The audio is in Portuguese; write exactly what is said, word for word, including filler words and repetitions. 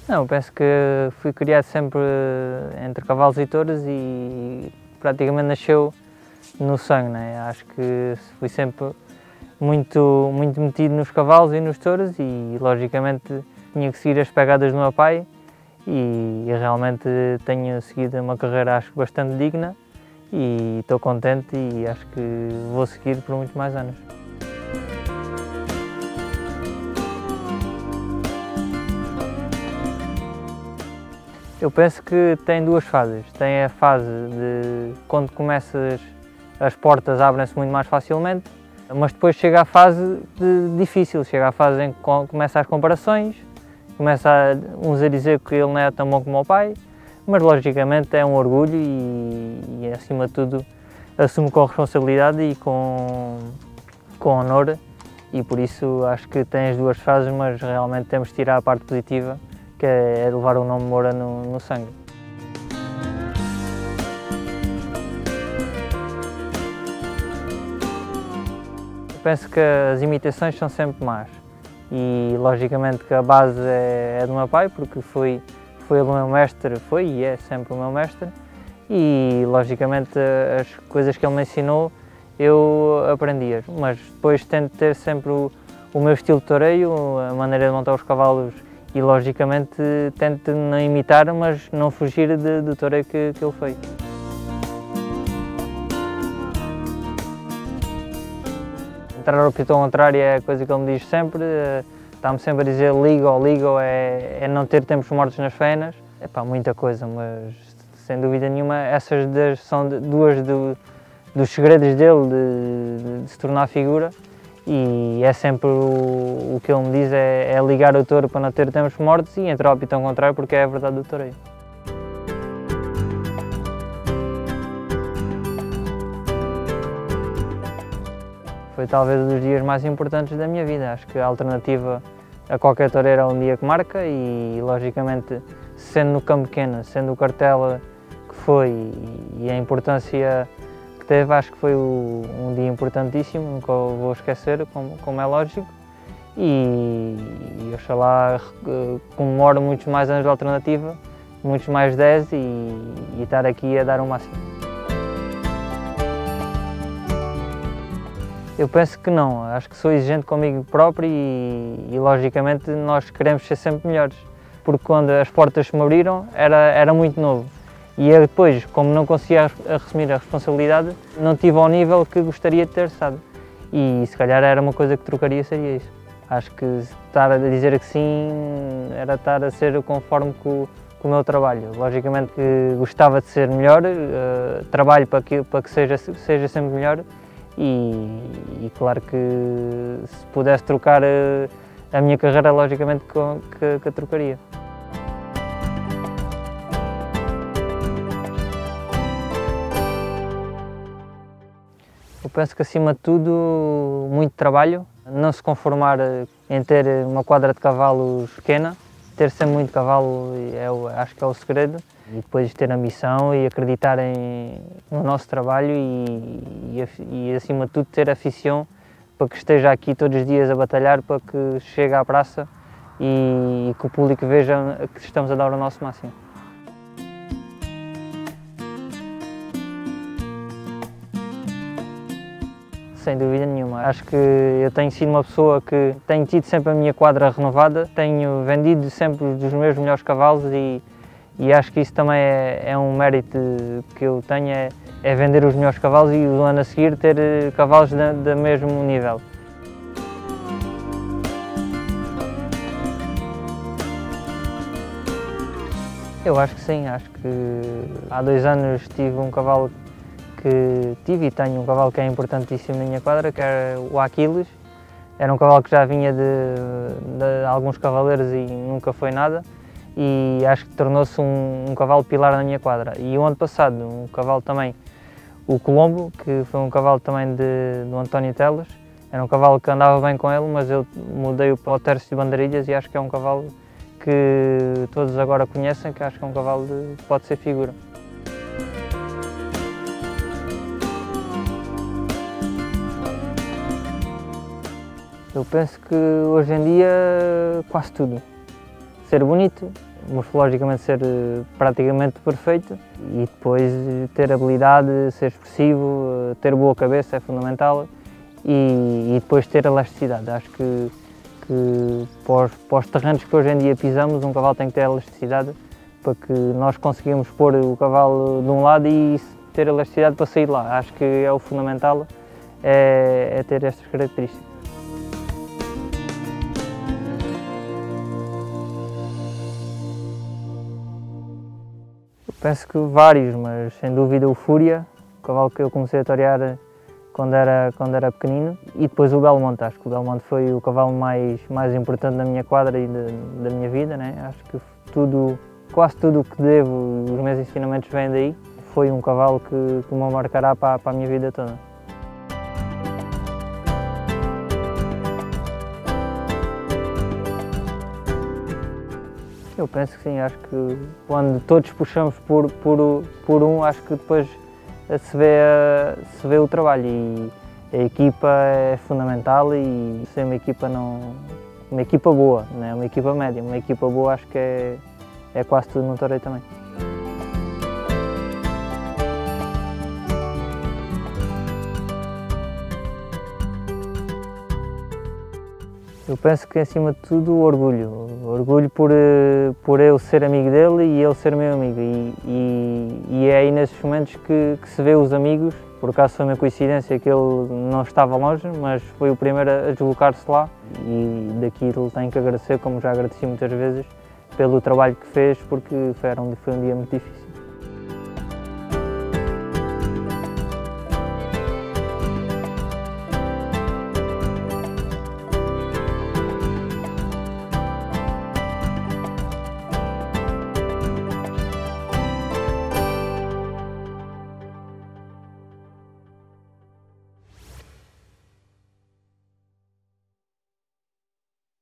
Não, penso que fui criado sempre entre cavalos e touros e praticamente nasceu no sangue, né? Acho que fui sempre muito, muito metido nos cavalos e nos touros e logicamente tinha que seguir as pegadas do meu pai e realmente tenho seguido uma carreira acho bastante digna e estou contente e acho que vou seguir por muitos mais anos. Eu penso que tem duas fases. Tem a fase de quando começas, as portas abrem-se muito mais facilmente, mas depois chega a fase de difícil, chega a fase em que começa as comparações, começa a, uns a dizer que ele não é tão bom como o pai, mas logicamente é um orgulho e, e acima de tudo assumo com responsabilidade e com, com honor e por isso acho que tem as duas fases, mas realmente temos de tirar a parte positiva, que é levar o nome Moura no, no sangue. Eu penso que as imitações são sempre más e logicamente que a base é, é do meu pai, porque foi, foi o meu mestre, foi e é sempre o meu mestre e logicamente as coisas que ele me ensinou eu aprendi-as, mas depois tento ter sempre o, o meu estilo de toureio, a maneira de montar os cavalos e logicamente tento não imitar, mas não fugir de, do toureio que, que ele foi. Entrar ao pitão contrário é a coisa que ele me diz sempre, está-me sempre a dizer liga ou liga é, é não ter tempos mortos nas faenas. É pá, muita coisa, mas sem dúvida nenhuma essas duas são duas do, dos segredos dele de, de, de se tornar figura. E é sempre o, o que ele me diz, é, é ligar o touro para não ter tempos mortos e entrar ao pitão contrário porque é a verdade do toureio. Foi talvez um dos dias mais importantes da minha vida, acho que a alternativa a qualquer toureiro é um dia que marca e logicamente sendo no campo pequeno, sendo o cartel que foi e a importância teve, acho que foi o, um dia importantíssimo, nunca o vou esquecer, como, como é lógico, e, e oxalá comemoro muitos mais anos de alternativa, muitos mais dez e, e estar aqui a dar o máximo. Eu penso que não, acho que sou exigente comigo próprio e, e logicamente nós queremos ser sempre melhores, porque quando as portas se me abriram era, era muito novo. E eu depois, como não conseguia assumir a responsabilidade, não tive ao nível que gostaria de ter estado. E se calhar era uma coisa que trocaria, seria isso. Acho que estar a dizer que sim era estar a ser conforme com, com o meu trabalho. Logicamente que gostava de ser melhor, uh, trabalho para que, para que seja, seja sempre melhor e, e claro que se pudesse trocar uh, a minha carreira, logicamente que, que a trocaria. Eu penso que, acima de tudo, muito trabalho, não se conformar em ter uma quadra de cavalos pequena, ter sempre muito cavalo, é, acho que é o segredo, e depois ter ambição e acreditar em, no nosso trabalho e, e, e, acima de tudo, ter afição para que esteja aqui todos os dias a batalhar para que chegue à praça e, e que o público veja que estamos a dar o nosso máximo. Sem dúvida nenhuma. Acho que eu tenho sido uma pessoa que tenho tido sempre a minha quadra renovada, tenho vendido sempre os meus melhores cavalos e, e acho que isso também é, é um mérito que eu tenho, é, é vender os melhores cavalos e o ano a seguir ter cavalos do mesmo nível. Eu acho que sim, acho que há dois anos tive um cavalo que tive e tenho um cavalo que é importantíssimo na minha quadra, que é o Aquiles. Era um cavalo que já vinha de, de alguns cavaleiros e nunca foi nada e acho que tornou-se um, um cavalo pilar na minha quadra. E o ano passado, um cavalo também, o Colombo, que foi um cavalo também de, do António Teles. Era um cavalo que andava bem com ele, mas eu mudei-o para o Tércio de Bandeirilhas e acho que é um cavalo que todos agora conhecem, que acho que é um cavalo que pode ser figura. Eu penso que hoje em dia quase tudo. Ser bonito, morfologicamente ser praticamente perfeito e depois ter habilidade, ser expressivo, ter boa cabeça é fundamental e, e depois ter elasticidade. Acho que, que para, os, para os terrenos que hoje em dia pisamos, um cavalo tem que ter elasticidade para que nós conseguimos pôr o cavalo de um lado e ter elasticidade para sair de lá. Acho que é o fundamental, é, é ter estas características. Eu penso que vários, mas sem dúvida o Fúria, o cavalo que eu comecei a torear quando era, quando era pequenino, e depois o Belmonte. Acho que o Belmonte foi o cavalo mais, mais importante da minha quadra e de, da minha vida, né? Acho que tudo, quase tudo o que devo, os meus ensinamentos vêm daí. Foi um cavalo que, que me marcará para, para a minha vida toda. Eu penso que sim, acho que quando todos puxamos por, por, por um, acho que depois se vê, se vê o trabalho e a equipa é fundamental e ser uma equipa, não, uma equipa boa, não é uma equipa média, uma equipa boa acho que é, é quase tudo no toreio também. Eu penso que, acima de tudo, o orgulho. O orgulho por, por eu ser amigo dele e ele ser meu amigo. E, e, e é aí nesses momentos que, que se vê os amigos. Por acaso foi uma coincidência que ele não estava longe, mas foi o primeiro a deslocar-se lá. E daqui ele tem que agradecer, como já agradeci muitas vezes, pelo trabalho que fez, porque foi um, foi um dia muito difícil.